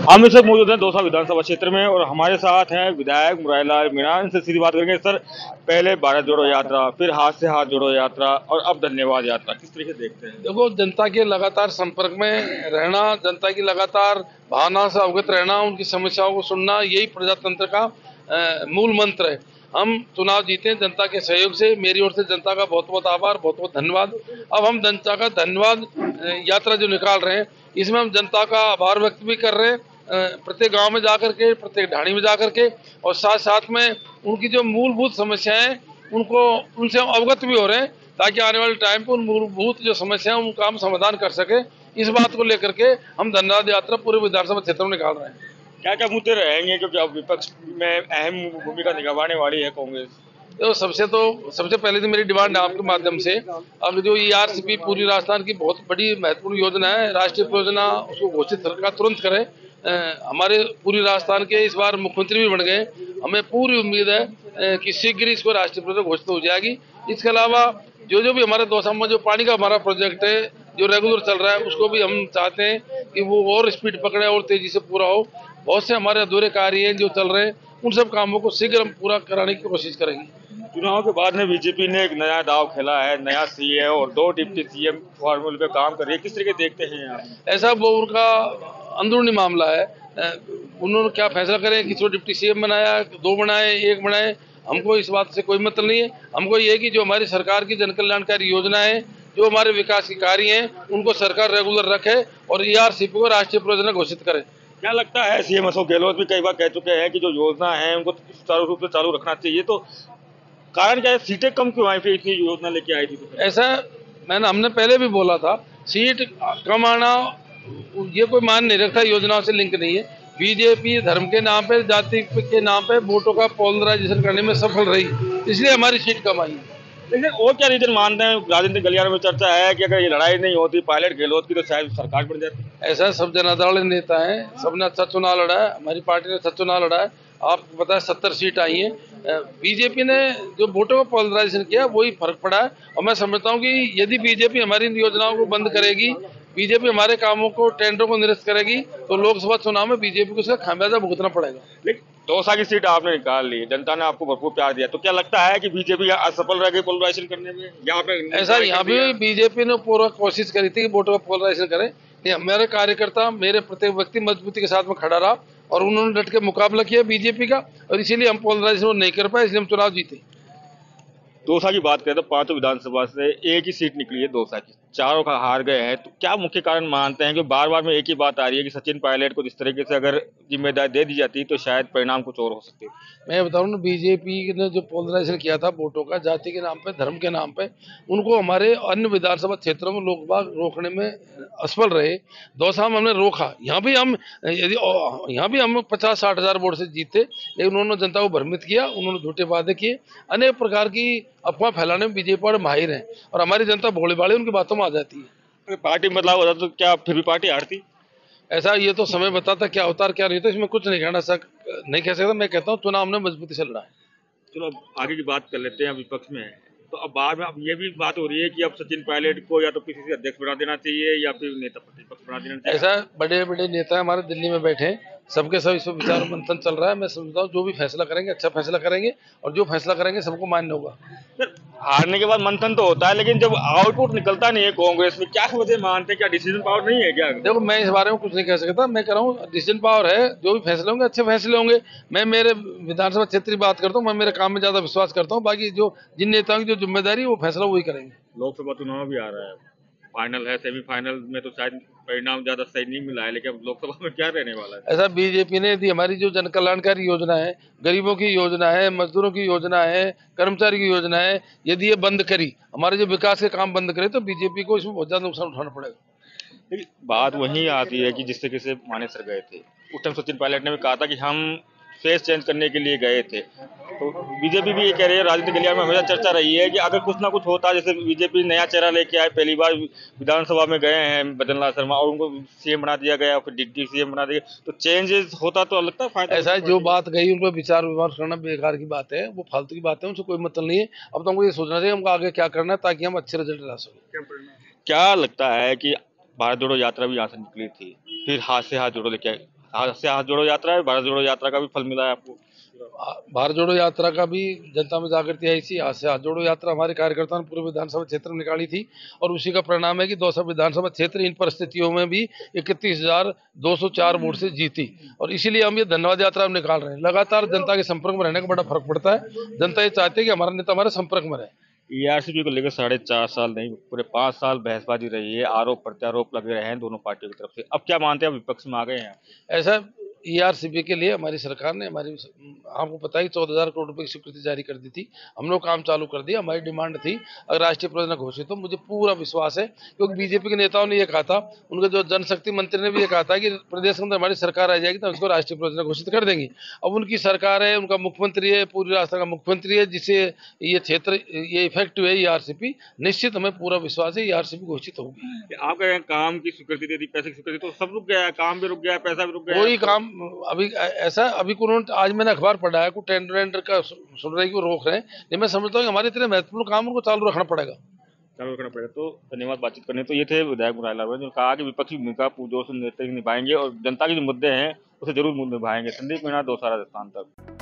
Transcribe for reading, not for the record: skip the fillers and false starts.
हम इस वक्त मौजूद हैं दौसा विधानसभा क्षेत्र में और हमारे साथ हैं विधायक मुरारीलाल मीणा। इनसे सीधी बात करेंगे। सर, पहले भारत जोड़ो यात्रा, फिर हाथ से हाथ जोड़ो यात्रा और अब धन्यवाद यात्रा, किस तरीके से देखते हैं? देखो, जनता के लगातार संपर्क में रहना, जनता की लगातार भावना से अवगत रहना, उनकी समस्याओं को सुनना, यही प्रजातंत्र का मूल मंत्र है। हम चुनाव जीते जनता के सहयोग से। मेरी ओर से जनता का बहुत बहुत आभार, बहुत बहुत धन्यवाद। अब हम जनता का धन्यवाद यात्रा जो निकाल रहे हैं, इसमें हम जनता का आभार व्यक्त भी कर रहे हैं, प्रत्येक गांव में जाकर के, प्रत्येक ढाणी में जाकर के, और साथ साथ में उनकी जो मूलभूत समस्याएं उनको उनसे हम अवगत भी हो रहे हैं, ताकि आने वाले टाइम पर उन मूलभूत जो समस्या है उनका हम समाधान कर सके। इस बात को लेकर के हम धन्यवाद यात्रा पूरे विधानसभा क्षेत्र में निकाल रहे हैं। क्या क्या मुद्दे रहेंगे, क्योंकि अब विपक्ष में अहम भूमिका निभाने वाली है कांग्रेस? तो सबसे पहले तो मेरी डिमांड है आपके माध्यम से, अब जो ERCP पूरी राजस्थान की बहुत बड़ी महत्वपूर्ण योजना है, राष्ट्रीय परियोजना, उसको घोषित सरकार तुरंत करे। हमारे पूरी राजस्थान के इस बार मुख्यमंत्री भी बन गए, हमें पूरी उम्मीद है कि शीघ्र इसको राष्ट्रीय परियोजना घोषित हो जाएगी। इसके अलावा जो भी हमारे दौसा में जो पानी का हमारा प्रोजेक्ट है जो रेगुलर चल रहा है, उसको भी हम चाहते हैं कि वो और स्पीड पकड़े और तेजी से पूरा हो। बहुत से हमारे अधूरे कार्य हैं जो चल रहे हैं, उन सब कामों को शीघ्र हम पूरा कराने की कोशिश करेंगे। चुनाव के बाद में बीजेपी ने एक नया दाव खेला है, नया CM और 2 डिप्टी CM फॉर्मूले पे काम कर रही है, किस तरीके देखते हैं आप? ऐसा वो उनका अंदरूनी मामला है। उन्होंने क्या फैसला करें, किसी को डिप्टी CM बनाया, 2 बनाए, 1 बनाए, हमको इस बात से कोई मतलब नहीं है। हमको ये है कि जो हमारी सरकार की जन कल्याणकारी योजना है, जो हमारे विकास के कार्य हैं, उनको सरकार रेगुलर रखे और ERCP को राष्ट्रीय परियोजना घोषित करे। क्या लगता है, CM अशोक गहलोत भी कई बार कह चुके हैं कि जो योजना है उनको सुचारू रूप से चालू रखना चाहिए, तो कारण क्या है, सीटें कम क्यों आई, फिर इतनी योजना लेके आई थी? तो ऐसा हमने पहले भी बोला था, सीट कम आना ये कोई मान नहीं रखता, योजनाओं से लिंक नहीं है। बीजेपी धर्म के नाम पे, जाति के नाम पे वोटों का पोलराइजेशन करने में सफल रही, इसलिए हमारी सीट कम आई। लेकिन और क्या रीजन मानते हैं? राजनीतिक गलियारों में चर्चा है कि अगर ये लड़ाई नहीं होती पायलट गहलोत की, तो शायद सरकार बन जाती। ऐसा सब जनाधार नेता हैं, सबने अच्छा चुनाव लड़ा है, हमारी पार्टी ने अच्छा चुनाव लड़ा है। आपको पता है 70 सीट आई हैं। बीजेपी ने जो वोटों का पोलराइजेशन किया वही फर्क पड़ा है। और मैं समझता हूँ कि यदि बीजेपी हमारी योजनाओं को बंद करेगी, बीजेपी हमारे कामों को, टेंडरों को निरस्त करेगी, तो लोकसभा चुनाव में बीजेपी को उसका खामियाजा भुगतना पड़ेगा। लेकिन दौसा की सीट आपने निकाल ली, जनता ने आपको भरपूर प्यार दिया, तो क्या लगता है कि बीजेपी असफल रह गई पोलराइजेशन करने में? ऐसा यहाँ भी बीजेपी ने पूरा कोशिश करी थी कि वोटों का पोलराइजेशन करे। मेरे कार्यकर्ता, मेरे प्रत्येक व्यक्ति मजबूती के साथ में खड़ा रहा और उन्होंने डट के मुकाबला किया बीजेपी का, और इसीलिए हम पोलराइजेशन नहीं कर पाए, इसलिए हम चुनाव जीते। दौसा की बात करें तो 5 विधानसभा से एक ही सीट निकली है दौसा की, चारों का हार गए हैं, तो क्या मुख्य कारण मानते हैं कि बार बार में एक ही बात आ रही है कि सचिन पायलट को जिस तरीके से अगर जिम्मेदारी दे दी जाती तो शायद परिणाम कुछ और हो सकते? मैं बताऊं ना, बीजेपी ने जो पोलराइजेशन किया था वोटों का, जाति के नाम पे, धर्म के नाम पे, उनको हमारे अन्य विधानसभा क्षेत्रों में लोग बाग रोकने में असफल रहे। दौसा में हमने रोका, यहाँ भी हम 50-60 हजार वोट से जीते, लेकिन उन्होंने जनता को भ्रमित किया, उन्होंने झूठे वादे किए, अनेक प्रकार की अफवाह फैलाने में बीजेपी वाले माहिर हैं, और हमारी जनता भोले भाले उनकी बातों में आ जाती है। अगर पार्टी में बदलाव होता तो क्या फिर भी पार्टी हारती? ऐसा ये तो समय बताता क्या होता और क्या नहीं होता, इसमें कुछ नहीं नहीं कह सकता। मैं कहता हूँ चुनाव हमने मजबूती से लड़ा है। चलो अब आगे की बात कर लेते हैं। अब विपक्ष में है तो अब बाद में अब ये भी बात हो रही है कि अब सचिन पायलट को या तो किसी से अध्यक्ष बना देना चाहिए या फिर नेता प्रतिपक्ष बना देना चाहिए। ऐसा बड़े बड़े नेता हमारे दिल्ली में बैठे हैं, सबके सब इस पर विचार मंथन चल रहा है। मैं समझता हूँ जो भी फैसला करेंगे अच्छा फैसला करेंगे, और जो फैसला करेंगे सबको मान्य होगा। सर, हारने के बाद मंथन तो होता है, लेकिन जब आउटपुट निकलता नहीं है कांग्रेस में, क्या वजह मानते हैं? क्या डिसीजन पावर नहीं है क्या? देखो, मैं इस बारे में कुछ नहीं कह सकता। मैं कह रहा हूँ डिसीजन पावर है, जो भी फैसले होंगे अच्छे फैसले होंगे। मैं मेरे विधानसभा क्षेत्र की बात करता हूँ, मैं मेरे काम में ज्यादा विश्वास करता हूँ। बाकी जो जिन नेताओं की जो जिम्मेदारी है वो फैसला वही करेंगे। लोकसभा चुनाव भी आ रहा है, फाइनल है, सेमीफाइनल में तो शायद परिणाम ज्यादा सही नहीं मिला है, लेकिन अब लोकसभा में क्या रहने वाला है? ऐसा बीजेपी ने यदि हमारी जो जन कल्याणकारी योजना है, गरीबों की योजना है, मजदूरों की योजना है, कर्मचारी की योजना है, यदि ये बंद करी, हमारे जो विकास के काम बंद करे, तो बीजेपी को इसमें बहुत ज्यादा नुकसान उठाना पड़ेगा। लेकिन बात वही आती है कि जिस तरीके से मानेसर गए थे उस टाइम सचिन पायलट ने भी कहा था कि हम फेस चेंज करने के लिए गए थे, तो बीजेपी भी ये कह रही है, राजनीतिक गलियार में हमेशा चर्चा रही है कि अगर कुछ ना कुछ होता, जैसे बीजेपी नया चेहरा लेके आए, पहली बार विधानसभा में गए हैं भजन लाल शर्मा और उनको CM बना दिया गया, फिर डिप्टी CM बना दिया, तो चेंजेस होता तो लगता है फायदा। ऐसा है, जो बात गई उनको विचार विमर्श करना बेकार की बात है, वो फालतू की बात है, उनसे कोई मतलब नहीं है। अब तो हमको ये सोचना चाहिए हमको आगे क्या करना है, ताकि हम अच्छे रिजल्ट ला सकें। क्या लगता है कि भारत जोड़ो यात्रा भी यहाँ से निकली थी, फिर हाथ से हाथ जोड़ो लेके हाथ से हाथ जोड़ो यात्रा है, भारत जोड़ो यात्रा का भी फल मिला है आपको। भारत जोड़ो यात्रा का भी जनता में जागृति आई थी। आज से हाथ जोड़ो यात्रा हमारे कार्यकर्ताओं ने पूरे विधानसभा क्षेत्र में निकाली थी और उसी का परिणाम है कि 200 विधानसभा क्षेत्र इन परिस्थितियों में भी 31,204 वोट से जीती और इसीलिए हम ये धन्यवाद यात्रा हम निकाल रहे हैं। लगातार जनता के संपर्क में रहने का बड़ा फर्क पड़ता है। जनता ये चाहती है कि हमारा नेता हमारे संपर्क में रहे। ईआरसीपी को लेकर 4.5 साल नहीं, पूरे 5 साल बहसबाजी रही है, आरोप प्रत्यारोप लगे रहे हैं दोनों पार्टियों की तरफ से। अब क्या मानते हैं, अब विपक्ष में आ गए हैं? ऐसा ईआरसीबी के लिए हमारी सरकार ने आपको पता है कि 14,000 करोड़ रुपए की स्वीकृति जारी कर दी थी। हम लोग काम चालू कर दिया। हमारी डिमांड थी अगर राष्ट्रीय परियोजना घोषित हो, मुझे पूरा विश्वास है क्योंकि बीजेपी के नेताओं ने यह कहा था, उनके जो जनशक्ति मंत्री ने भी ये कहा था कि प्रदेश के अंदर हमारी सरकार आ जाएगी तो उसको राष्ट्रीय परियोजना घोषित कर देंगे। अब उनकी सरकार है, उनका मुख्यमंत्री है, पूरी राष्ट्र का मुख्यमंत्री है, जिससे ये क्षेत्र ये इफेक्टिव है ईआरसीपी। निश्चित हमें पूरा विश्वास है ईआरसीपी घोषित होगी। आप कह रहे हैं काम की स्वीकृति दे दी, पैसे की स्वीकृति, तो सब रुक गया है, काम भी रुक गया है, पैसा भी रुक गया है। कोई काम अभी ऐसा अभी आज मैंने अखबार पढ़ा है, कोई टेंडर वेंडर का सुन रहे हैं कि वो रोक रहे हैं, लेकिन मैं समझता हूँ कि हमारे इतने महत्वपूर्ण काम उनको चालू रखना पड़ेगा। चालू रखना पड़ेगा। तो धन्यवाद बातचीत करने। तो ये थे विधायक मुरारी लाल ने कहा कि विपक्षी भूमिका पूरजोर से नेता निभाएंगे और जनता के जो मुद्दे हैं उसे जरूर निभाएंगे। संदीप मीणा, दौसा, राजस्थान तक।